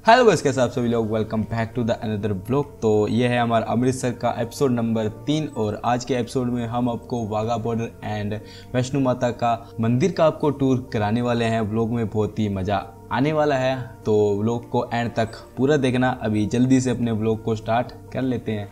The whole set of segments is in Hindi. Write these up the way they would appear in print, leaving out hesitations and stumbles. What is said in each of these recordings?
हेलो गाइस, कैसे आप सभी लोग। Welcome back to the another blog. तो ये है हमारा अमृतसर का एपिसोड नंबर 3 और आज के एपिसोड में हम आपको वाघा बॉर्डर एंड वैष्णो माता का मंदिर का आपको टूर कराने वाले हैं। ब्लॉग में बहुत ही मज़ा आने वाला है, तो ब्लॉग को एंड तक पूरा देखना। अभी जल्दी से अपने ब्लॉग को स्टार्ट कर लेते हैं।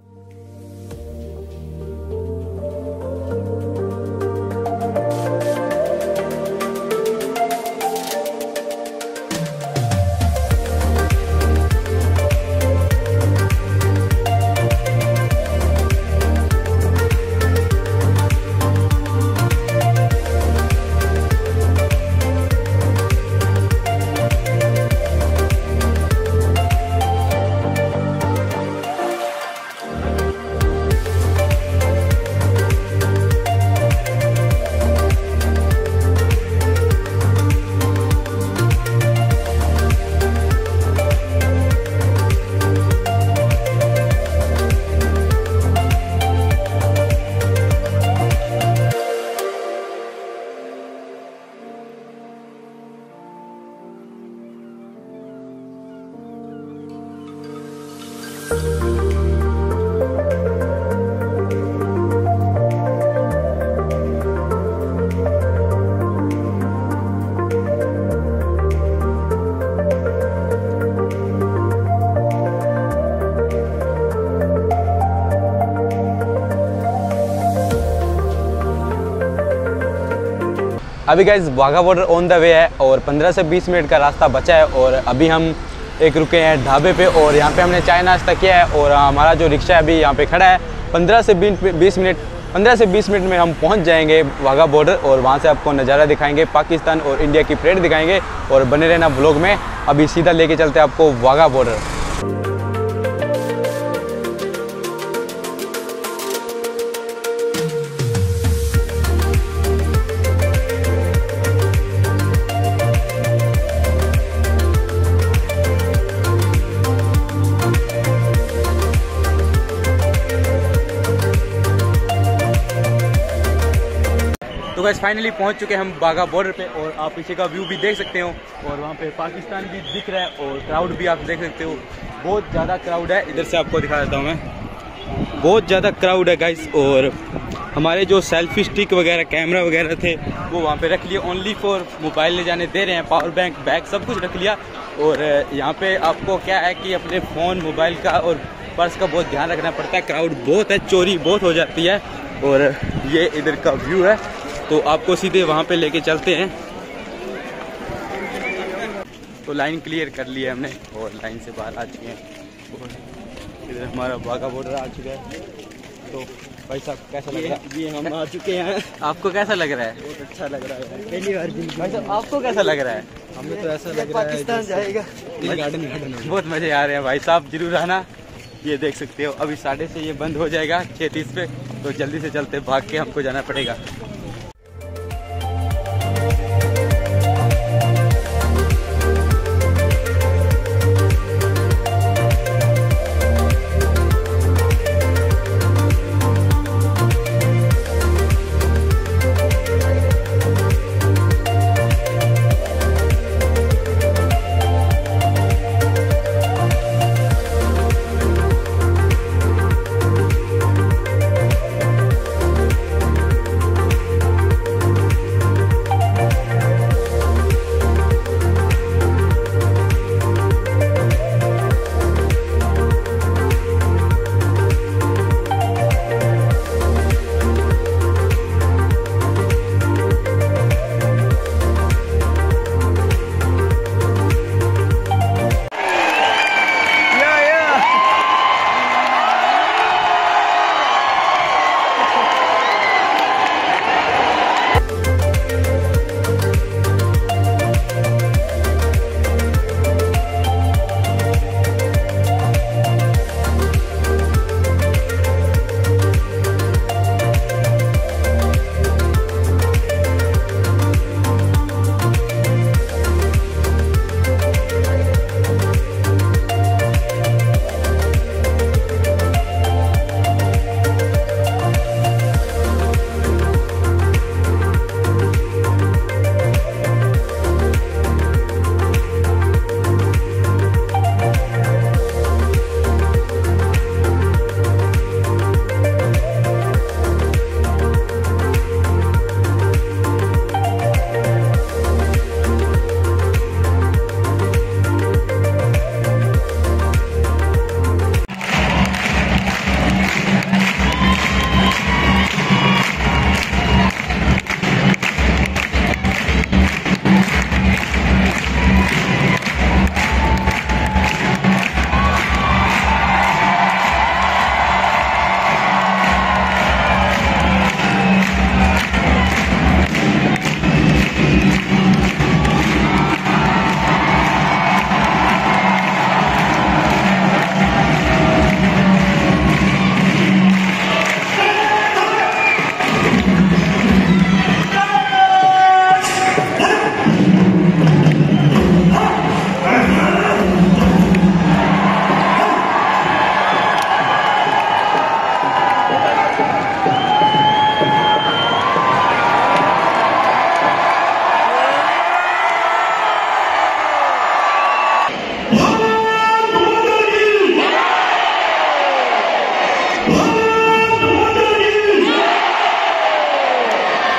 अभी guys Wagah border on the way है और 15 से 20 मिनट का रास्ता बचा है और अभी हम एक रुके हैं ढाबे पे और यहाँ पे हमने चाय नाश्ता किया है और हमारा जो रिक्शा अभी यहाँ पे खड़ा है। 15 से 20 मिनट में हम पहुँच जाएंगे वाघा बॉर्डर और वहाँ से आपको नज़ारा दिखाएंगे, पाकिस्तान और इंडिया की परेड दिखाएंगे और बने रहना ब्लॉग में। अभी सीधा लेके चलते हैं आपको वाघा बॉर्डर। तो गाइस फाइनली पहुंच चुके हैं हम वाघा बॉर्डर पे और आप पीछे का व्यू भी देख सकते हो और वहाँ पे पाकिस्तान भी दिख रहा है और क्राउड भी आप देख सकते हो। बहुत ज़्यादा क्राउड है, इधर से आपको दिखा देता हूँ मैं। बहुत ज़्यादा क्राउड है गाइस और हमारे जो सेल्फी स्टिक वगैरह कैमरा वगैरह थे वो वहाँ पे रख लिए, ओनली फॉर मोबाइल ले जाने दे रहे हैं। पावर बैंक बैग सब कुछ रख लिया और यहाँ पे आपको क्या है कि अपने फ़ोन मोबाइल का और पर्स का बहुत ध्यान रखना पड़ता है। क्राउड बहुत है, चोरी बहुत हो जाती है और ये इधर का व्यू है। तो आपको सीधे वहाँ पे लेके चलते हैं। तो लाइन क्लियर कर ली है हमने और लाइन से बाहर आ चुके हैं और इधर हमारा वाघा बॉर्डर आ चुका है। तो भाई साहब कैसा लग रहा है? ये हम आ चुके हैं। आपको कैसा लग रहा है? बहुत अच्छा लग रहा है, पहली बार जिंदगी। भाई साहब आपको कैसा लग रहा है? हमें तो ऐसा लग रहा है पाकिस्तान जाएगा। गार्डन बहुत मजे आ रहे हैं भाई साहब, जरूर आना। ये देख सकते हो अभी 6:30 ये बंद हो जाएगा 6:30 पे, तो जल्दी से चलते भाग के हमको जाना पड़ेगा।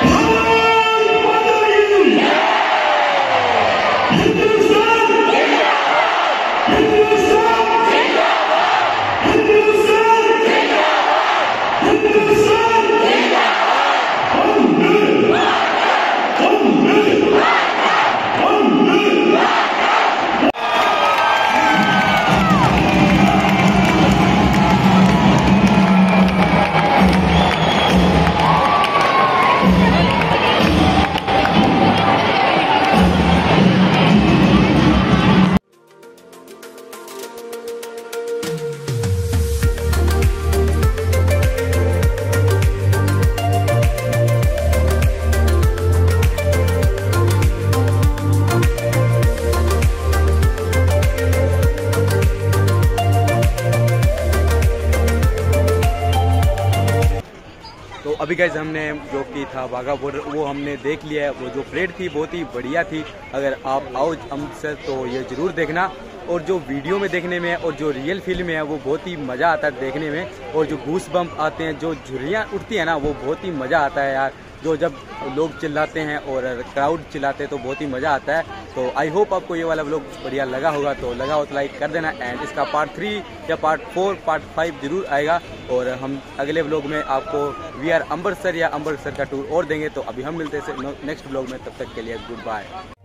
अभी गाइस हमने जो कि था वाघा बॉर्डर वो हमने देख लिया है। वो जो परेड थी बहुत ही बढ़िया थी। अगर आप आओ अमृतसर तो ये ज़रूर देखना। और जो वीडियो में देखने में और जो रियल फील्ड में है वो बहुत ही मज़ा आता है देखने में। और जो गूस बम्प आते हैं, जो झुर्रियाँ उठती है ना, वो बहुत ही मज़ा आता है यार। जो जब लोग चिल्लाते हैं और क्राउड चिल्लाते हैं तो बहुत ही मज़ा आता है। तो आई होप आपको ये वाला व्लॉग बढ़िया लगा होगा। तो लगा हो तो लाइक कर देना। एंड इसका पार्ट 3 या पार्ट 4 पार्ट 5 जरूर आएगा। और हम अगले व्लॉग में आपको वी आर अमृतसर या अमृतसर का टूर और देंगे। तो अभी हम मिलते हैं नेक्स्ट व्लॉग में, तब तक के लिए गुड बाय।